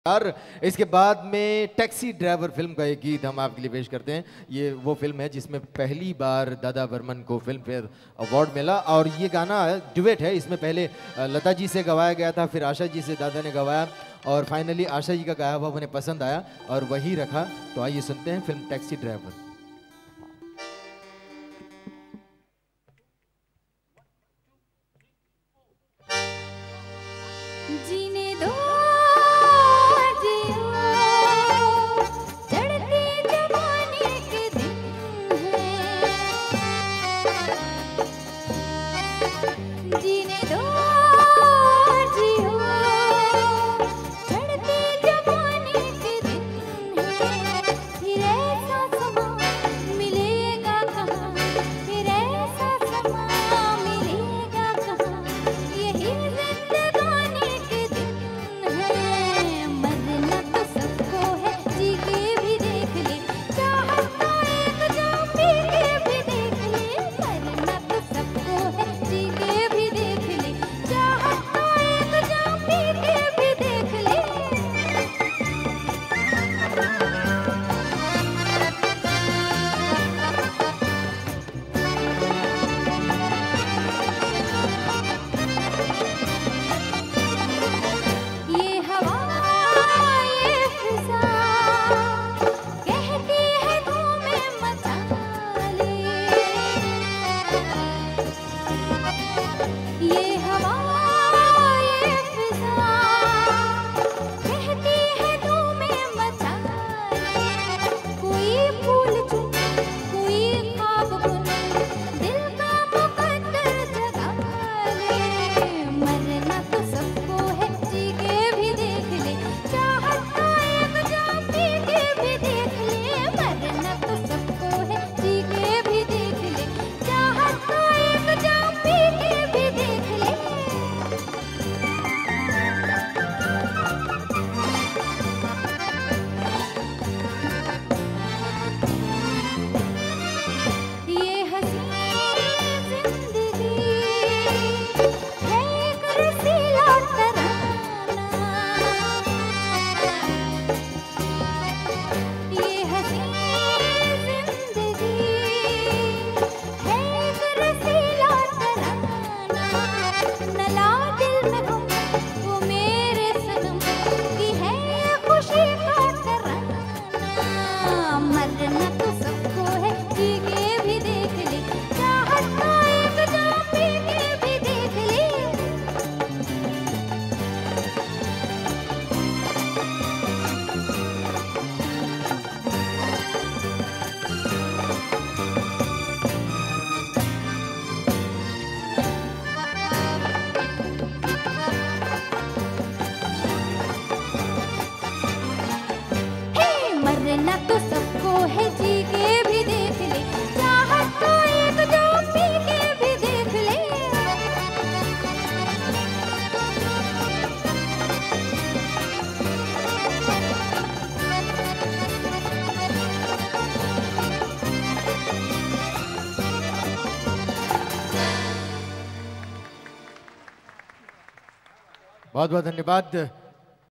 और इसके बाद में टैक्सी ड्राइवर फिल्म का एक गीत हम आपके लिए पेश करते हैं। ये वो फिल्म है जिसमें पहली बार दादा बर्मन को फिल्म फेयर अवार्ड मिला और ये गाना डुएट है। इसमें पहले लता जी से गवाया गया था, फिर आशा जी से दादा ने गवाया और फाइनली आशा जी का गाया हुआ उन्हें पसंद आया और वही रखा। तो आइए सुनते हैं फिल्म टैक्सी ड्राइवर। जीने दो मरना तो सबको है, जी के भी देख ले, चाहत तो एक जो पी के भी देख ले। बहुत बहुत धन्यवाद।